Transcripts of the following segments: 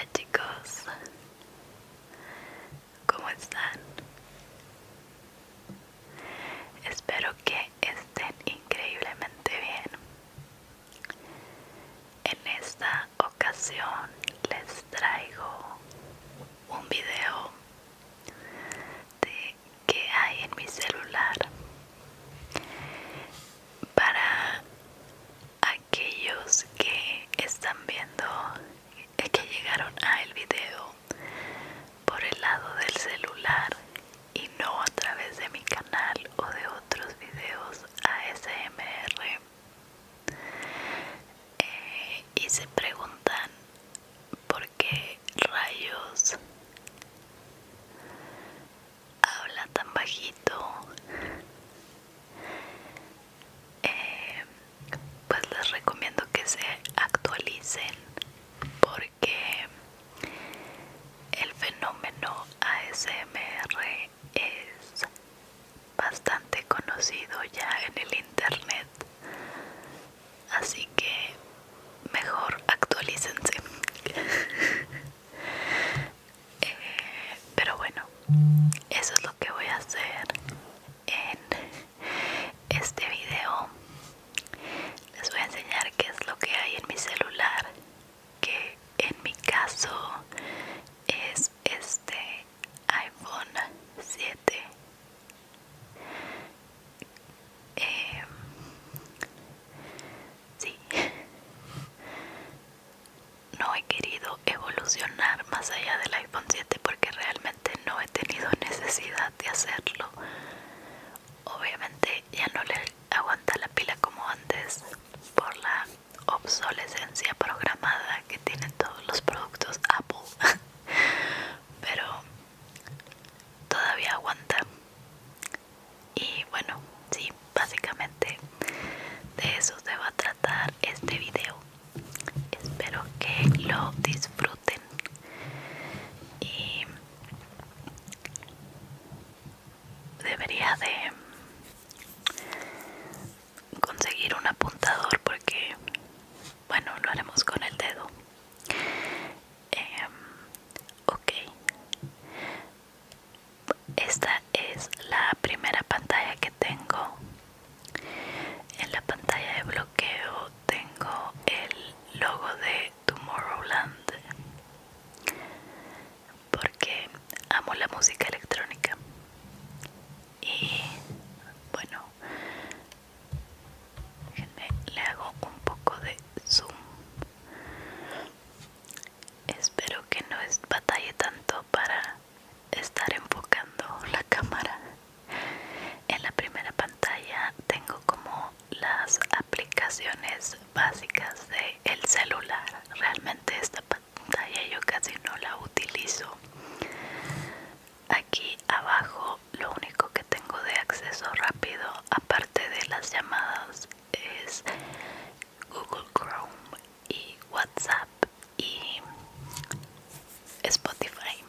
Hola chicos, ¿cómo están? Espero que estén increíblemente bien. En esta ocasión les traigo un video de qué hay en mi celular. Para aquellos que están viendo, que llegaron al video por el lado del celular y no a través de mi canal o de otros videos ASMR, y se preguntan por qué rayos habla tan bajito, eh, pues les recomiendo que se actualicen porque el fenómeno ASMR es bastante conocido ya en el internet, así que mejor actualícense. Pero bueno, eso es lo que voy a hacer en este video. Les voy a enseñar qué es lo que hay en mi celular, que en mi caso es este iPhone 7. Sí, no he querido evolucionar más allá del iPhone 7 porque realmente no he tenido necesidad de hacerlo. Obviamente ya no le aguanta la pila como antes por la obsolescencia programada que tienen todos los productos Apple, pero todavía aguanta. Y bueno, sí, básicamente de eso se va a tratar este video. Espero que lo disfruten y debería de conseguir un apuntador porque, bueno, lo haremos con el dedo. Ok, esta es la primera pantalla que tengo. En la pantalla de bloqueo tengo el logo de Tomorrowland porque amo la música electrónica. Y bueno, déjenme, le hago un poco de zoom. Espero que no batalle tanto para estar enfocando la cámara. En la primera pantalla tengo como las aplicaciones básicas del celular. Realmente esta pantalla yo casi no la utilizo. Aquí abajo lo único que tengo de acceso rápido, aparte de las llamadas, es Google Chrome y WhatsApp y Spotify.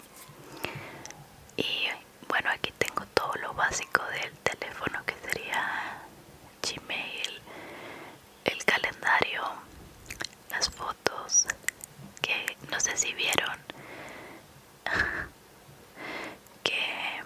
Y bueno, aquí tengo todo lo básico del teléfono, que sería Gmail, el calendario, las fotos, que no sé si vieron que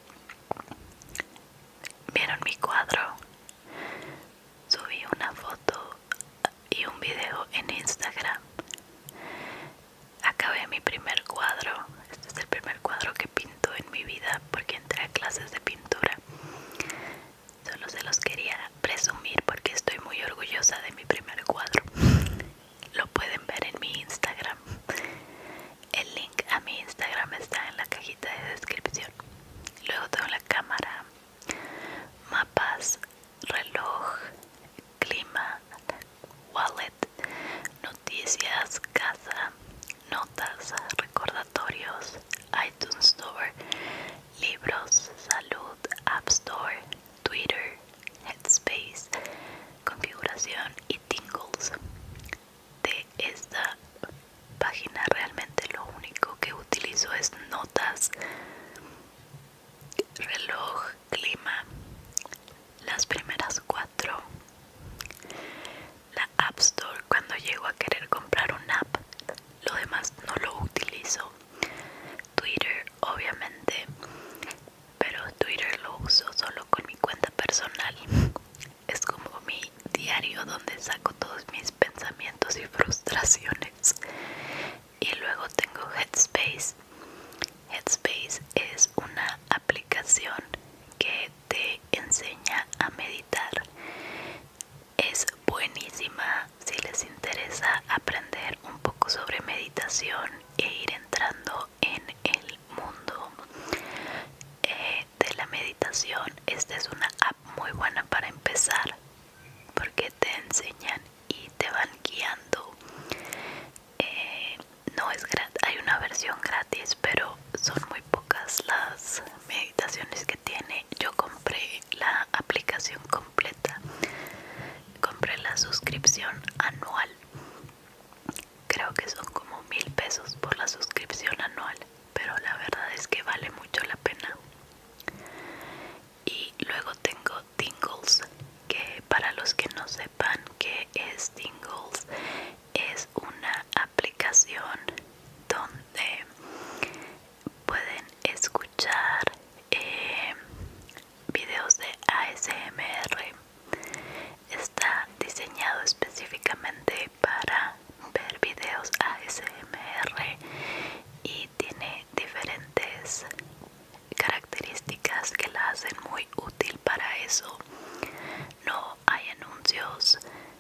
vieron mi cuadro. Subí una foto y un video en Instagram. Acabé mi primer cuadro. Este es el primer cuadro que pinto en mi vida porque entré a clases de pintura. Solo se los quería presumir porque estoy muy orgullosa de mi primer cuadro. Lo pueden ver en mi Instagram. El link a mi Instagram está en la cajita de descripción. Luego tengo la cámara, mapas, reloj, clima, wallet, noticias, casa, notas, recordatorios, iTunes Store, libros, salud, App Store, Twitter, Headspace, configuración y Tingo. meditaciones. Y luego tengo Headspace. Headspace es una aplicación que te enseña a meditar. Es buenísima si les interesa aprender un poco sobre meditación e ir entrando en el mundo de la meditación. Esta es una app muy buena para empezar porque te enseñan y te van guiando. No es gratis, hay una versión gratis, pero son muy pocas las meditaciones que tiene. Yo compré la aplicación completa, compré la suscripción anual. Creo que son como 1000 pesos por la suscripción anual, pero la verdad es que vale mucho la pena. Y luego tengo Tingles, que para los que no sepan qué es Tingles, es una aplicación donde pueden escuchar videos de ASMR. Está diseñado específicamente para ver videos ASMR y tiene diferentes características que la hacen muy útil para eso. No hay anuncios,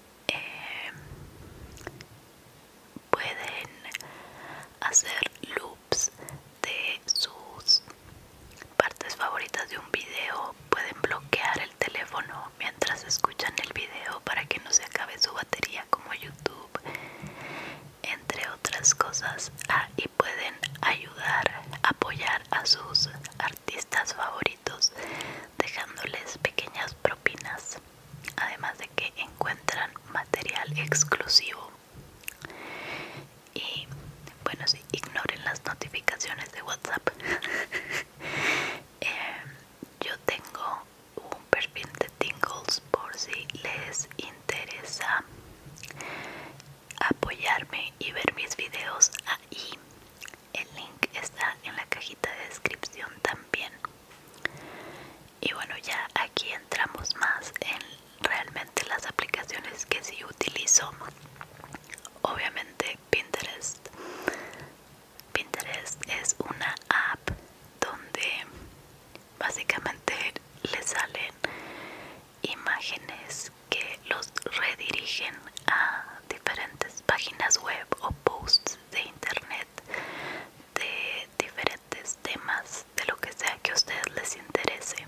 pueden hacer loops de sus partes favoritas de un video, pueden bloquear el teléfono mientras escuchan el video para que no se acabe su batería como YouTube, entre otras cosas. Y pueden ayudar, apoyar a sus artistas favoritos dejándoles pequeñas propinas, además de que encuentran material exclusivo. Y bueno, sí, ignoren las notificaciones de WhatsApp. Yo tengo un perfil de Tingles por si les interesa apoyarme y ver mis videos ahí. El link está en la cajita de descripción también. Y bueno, ya aquí entramos más en realmente las aplicaciones que sí utilizo. Obviamente Pinterest. Pinterest es una app donde básicamente le salen imágenes que los redirigen a diferentes páginas web o posts de internet de diferentes temas, de lo que sea que a ustedes les interese.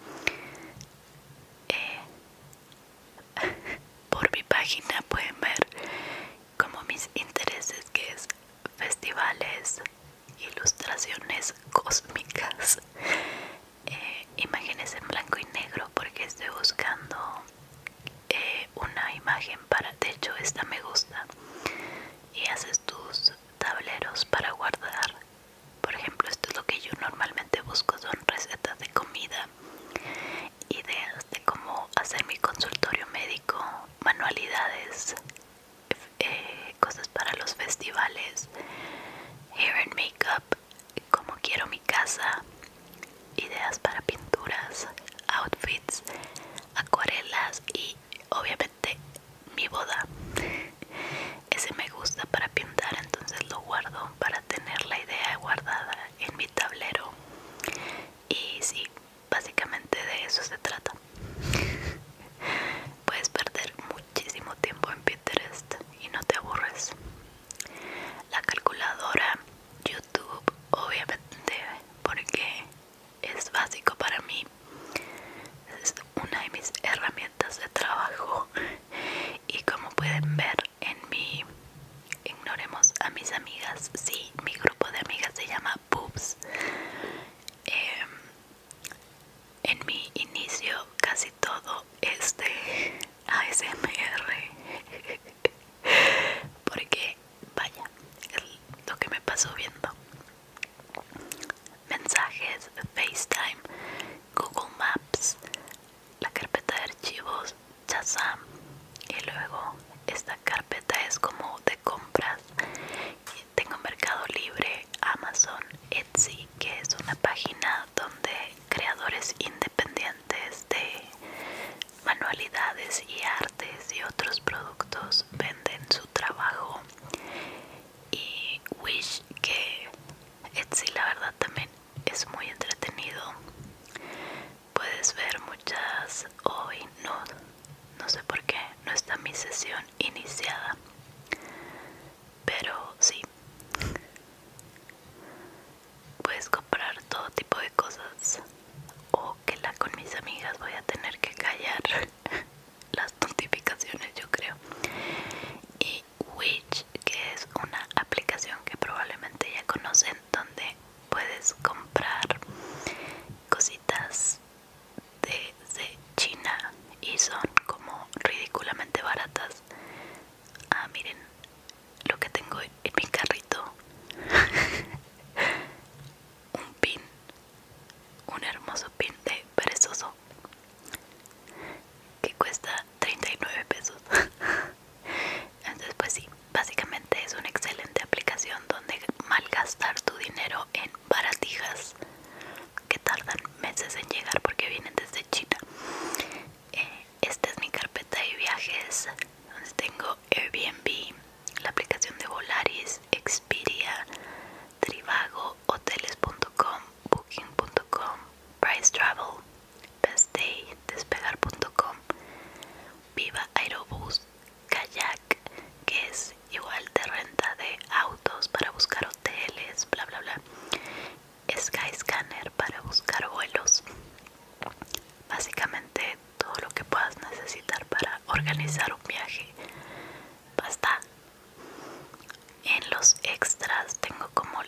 Por mi página pueden ver como mis intereses, que es festivales, ilustraciones cósmicas, imágenes en blanco y negro, porque estoy buscando una imagen para, de hecho esta me gusta, y haces tus tableros para guardar. Por ejemplo, esto es lo que yo normalmente busco, son recetas de comida, ideas de cómo hacer mi consultorio médico, manualidades, cosas para los festivales, hair and makeup, cómo quiero mi casa, ideas para pinturas, outfits, acuarelas y obviamente mi boda. Ese me gusta para pintar, entonces lo guardo para tener la idea guardada en mi tablero. Y sí, básicamente de eso se trata. Puedes perder muchísimo tiempo en Pinterest y no te aburres. La calculadora, YouTube, obviamente, porque es básico para mí. Es una de mis herramientas de trabajo. Y como pueden ver en mi... Ignoremos a mis amigas. Sí, mi grupo de amigas se llama Boobs. En mi inicio casi todo es de ASMR. Porque, vaya, es lo que me pasó viendo. Mensajes, FaceTime, Google Maps, la carpeta de archivos, Shazam. Y luego esta carpeta es como de compras. Tengo Mercado Libre, Amazon, Etsy, que es una página donde creadores independientes de manualidades y artes y otros productos venden su trabajo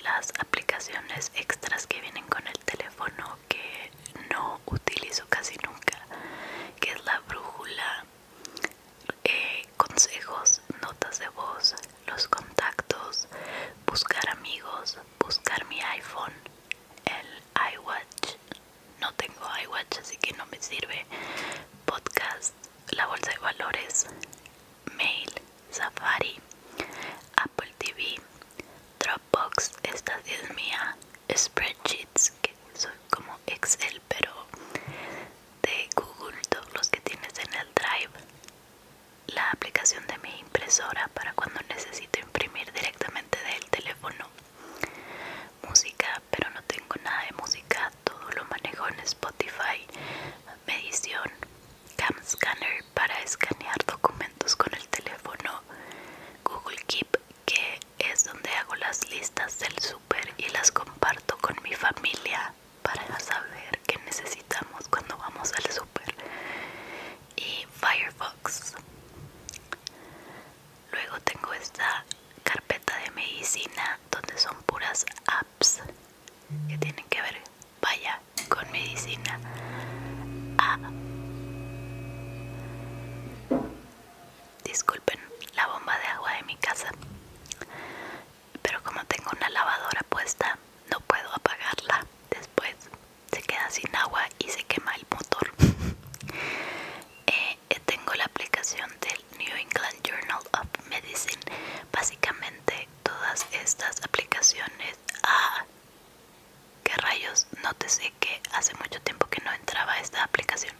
las aplicaciones extras que vienen con el teléfono que no utilizo casi nunca, que es la brújula, consejos, notas de voz, los contactos, buscar amigos, buscar mi iPhone, el iWatch. No tengo iWatch, así que no me sirve. Podcast, la bolsa de valores, mail, Safari, Apple TV, Dropbox, esta sí es mía, Spreadsheets, que soy como Excel pero de Google, todos los que tienes en el Drive, la aplicación de mi impresora para cuando necesito imprimir directamente del teléfono, música, pero no tengo nada de música, todo lo manejo en Spotify, medición, Cam Scanner para escanear documentos con el teléfono, Google Keep, que es donde hago las listas del súper y las comparto con mi familia para saber qué necesitamos cuando vamos al súper, y Firefox. Luego tengo esta carpeta de medicina donde son puras apps que tienen que ver, vaya, con medicina. Disculpen la bomba de agua de mi casa, pero como tengo una lavadora puesta no puedo apagarla, después se queda sin agua y se quema el motor. Tengo la aplicación del New England Journal of Medicine. Básicamente todas estas aplicaciones, qué rayos, nótese que hace mucho tiempo que no entraba a esta aplicación.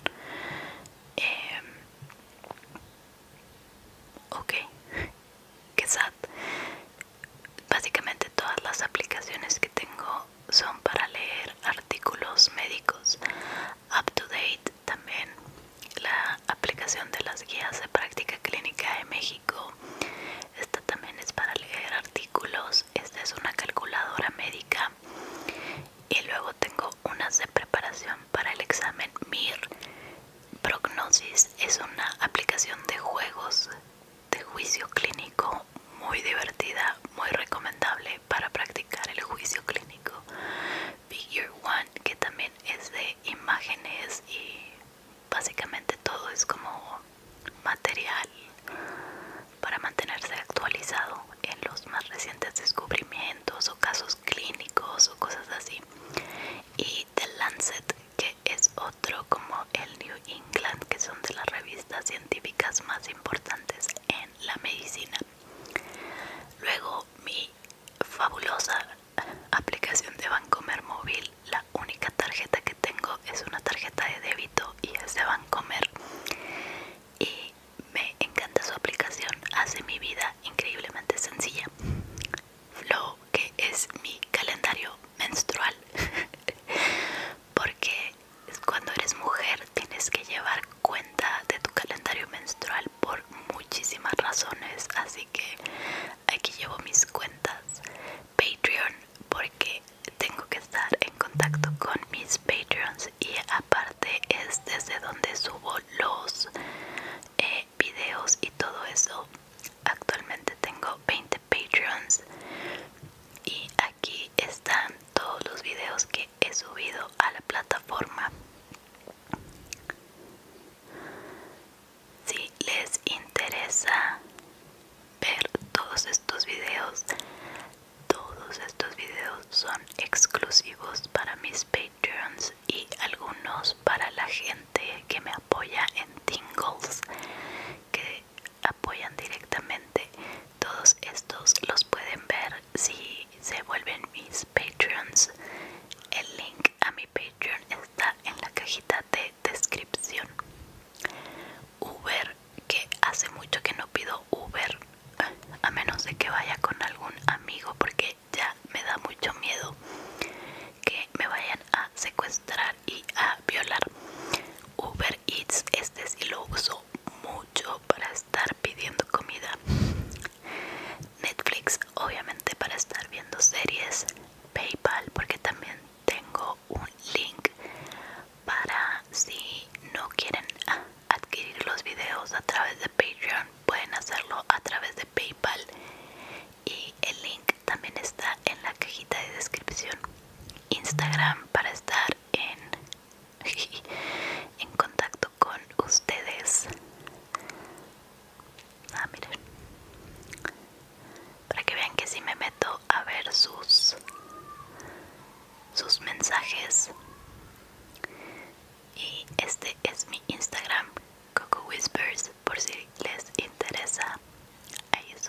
Ok, qué sad. Básicamente todas las aplicaciones que tengo son para leer artículos médicos. Up to Date también, la aplicación de las guías de práctica clínica de México. Esta también es para leer artículos. Esta es una calculadora médica. Y luego tengo unas de preparación para el examen MIR. Prognosis es una aplicación de juegos de juicio clínico muy divertida, muy recomendable para practicar el juicio clínico. Figure One, que también es de imágenes y básicamente todo es como material para mantenerse actualizado en los más recientes descubrimientos o casos clínicos o cosas así. Y The Lancet, que es otro como el New England, que son de las revistas científicas más importantes en la medicina. Luego mi fabulosa aplicación de Bancomer móvil. La única tarjeta que tengo es una tarjeta de débito y es de Bancomer, y me encanta su aplicación, hace mi vida increíblemente sencilla. Lo que es mi calendario menstrual porque cuando eres mujer tienes que llevar cuenta de tu calendario menstrual por muchísimas razones, así que aquí llevo mis cuentas. Patreon, porque tengo que estar en contacto con mis Patreons, y aparte es desde donde subo los videos y todo eso. Actualmente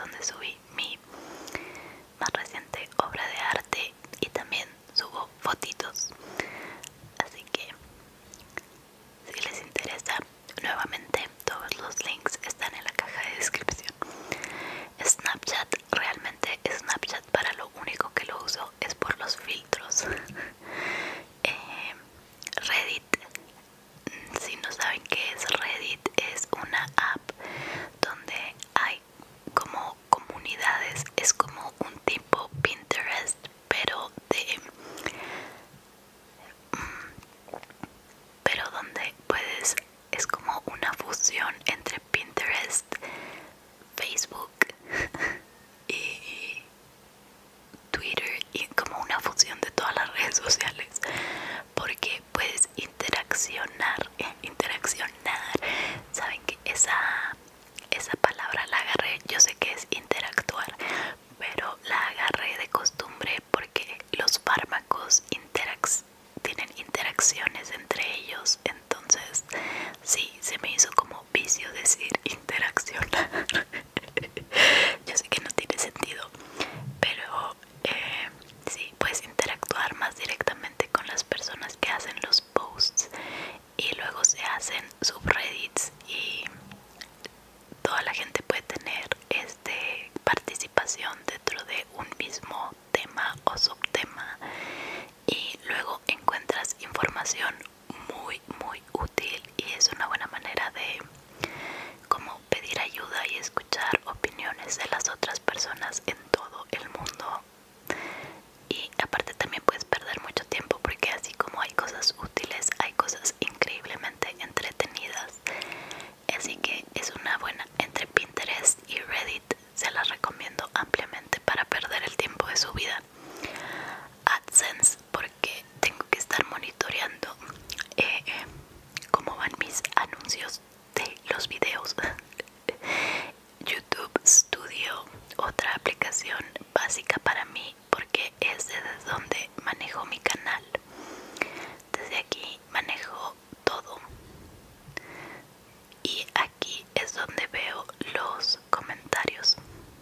donde subí mi más reciente obra de arte y también subo fotitos. Así que si les interesa, nuevamente todos los links están en la caja de descripción. Snapchat, realmente Snapchat para lo único que lo uso es por los filtros. Reddit, si no saben qué es Reddit, es una app donde hay como comunidades, es como un tipo Pinterest, pero donde puedes, es como una fusión entre Pinterest, Facebook y Twitter, y como una fusión de todas las redes sociales, porque puedes interaccionar. Saben que esa palabra la agarré, yo sé que es interactuar, pero la agarré de costumbre porque los fármacos tienen interacciones entre ellos. Entonces sí, se me hizo como vicio decir interaccionar. Yo sé que no tiene sentido, pero sí, puedes interactuar más directamente con las personas que hacen los posts, y luego se hacen subreddits y toda la gente puede tener participación dentro de un mismo tema o subtema, y luego encuentras información muy útil, y es una buena manera de como pedir ayuda y escuchar opiniones de las otras personas en todo el mundo. Y aparte también puedes perder mucho tiempo, porque así como hay cosas útiles, hay cosas increíblemente entretenidas. Así que es una buena, entre Pinterest y Reddit se las recomiendo ampliamente para perder el tiempo de su vida. AdSense, porque tengo que estar monitoreando cómo van mis anuncios de los videos. YouTube Studio, otra aplicación básica para mí porque es desde donde manejo mi canal. Desde aquí manejo todo, y aquí es donde veo los comentarios,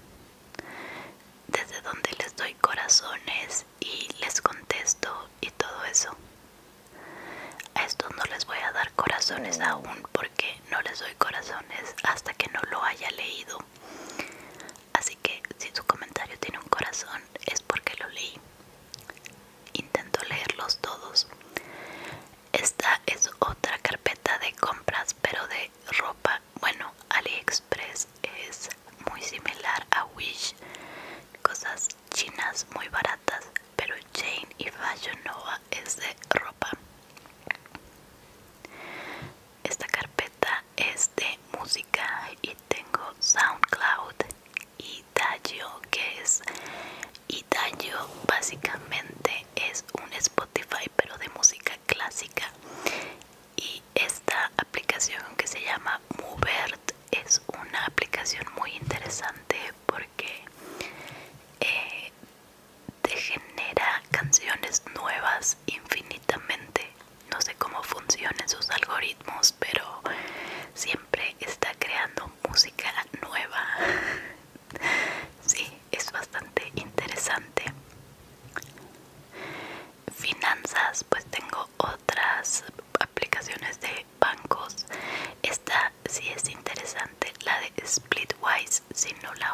desde donde les doy corazones y les contesto y todo eso. A estos no les voy a dar corazones aún, porque no les doy corazones hasta que no lo haya leído. Así que si su comentario tiene un corazón es porque lo leí. Intento leerlos todos. Esta es otra carpeta de compras, pero de ropa. Bueno, AliExpress es muy similar a Wish, cosas chinas muy baratas, pero Jane y Fashion Nova es de ropa. Esta carpeta es de música y tengo SoundCloud y Dayo, y Dayo básicamente es un Spotify pero de música clásica. Y esta aplicación que se llama Movert es una aplicación muy interesante porque te genera canciones nuevas infinitamente. No sé cómo funcionan sus algoritmos, pero siempre está creando música nueva. Sí, es bastante interesante. Finanzas, pues tengo otras aplicaciones de bancos. Esta sí es interesante, la de Splitwise. Si no la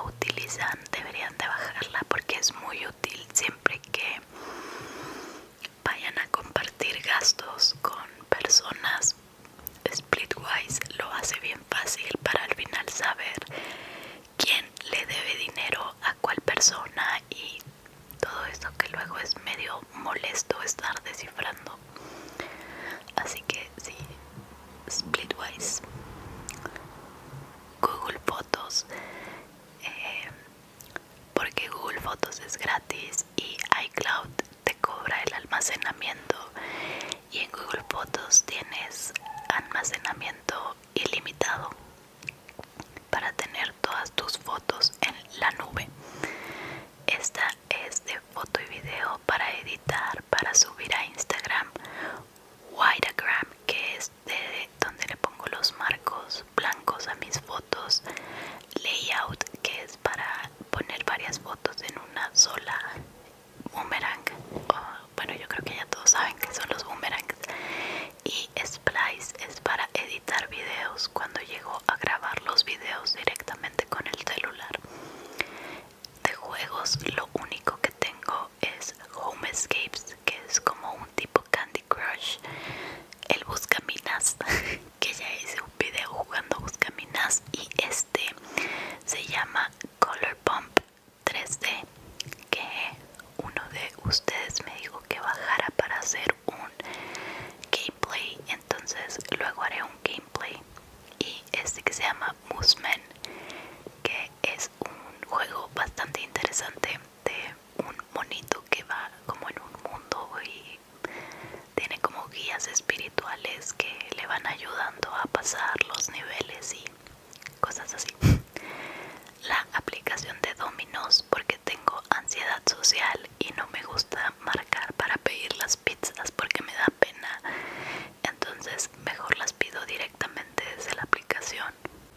consola Boomerang, bueno, yo creo que ya todos saben que son los boomerangs, y Splice es para editar videos cuando llego a grabar los videos directamente con el celular. De juegos lo único que tengo es Homescapes, que es como un tipo Candy Crush, el Buscaminas, que ya hice un video jugando Buscaminas, y este se llama Color Pump 3D, que uno de ustedes me dijo que bajara para hacer un gameplay, entonces luego haré un gameplay. Y este que se llama Mooseman, que es un juego bastante interesante de un monito que va como en un mundo y tiene como guías espirituales que le van ayudando a pasar los niveles y cosas así. La aplicación de Domino's, porque tengo ansiedad social y no me gusta marcar para pedir las pizzas porque me da pena, entonces mejor las pido directamente desde la aplicación.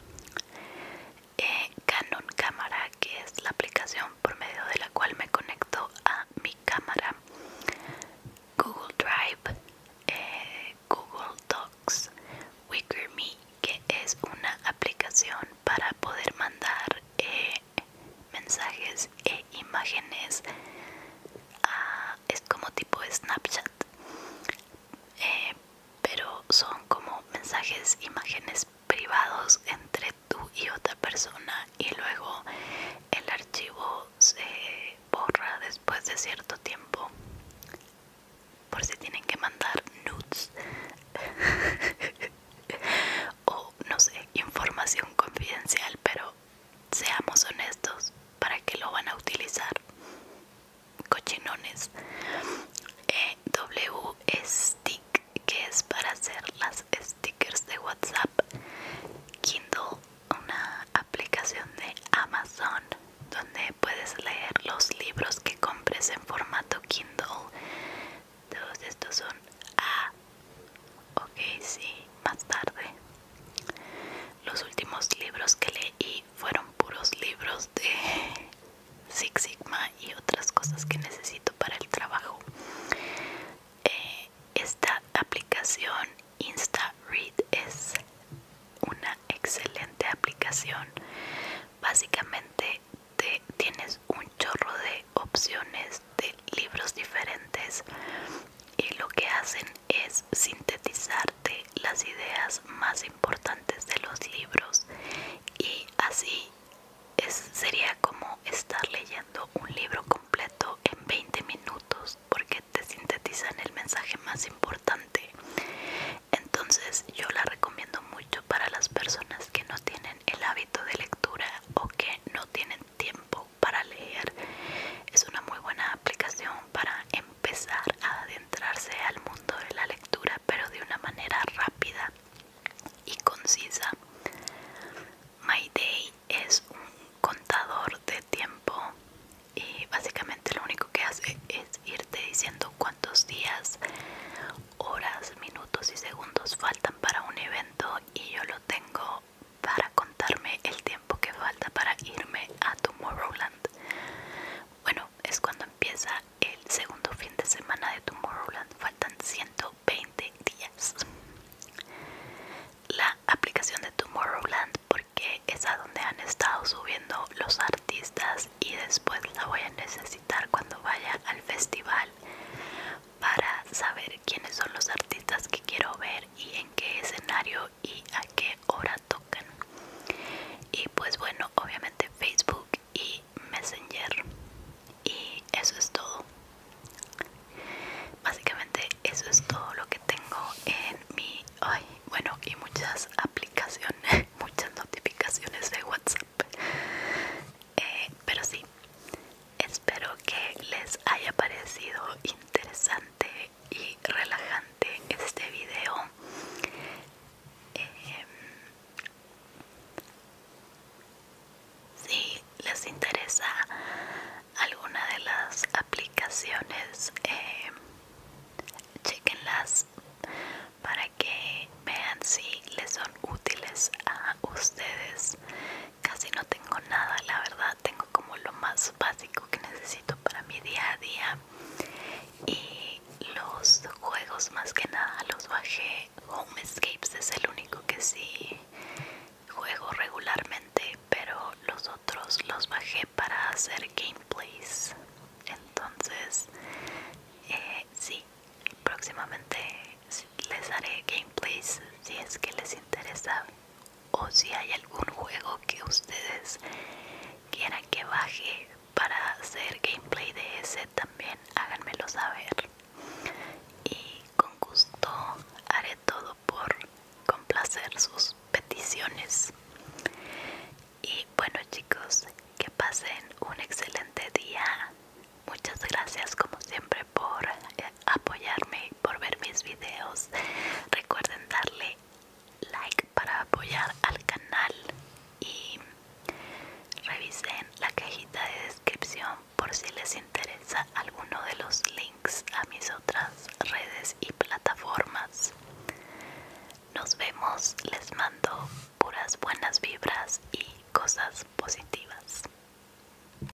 Canon Cámara, que es la aplicación por medio de la cual me conecto a mi cámara. Google Drive, Google Docs, WickerMe, que es una aplicación para poder mandar mensajes e imágenes es como tipo Snapchat, pero son como mensajes, imágenes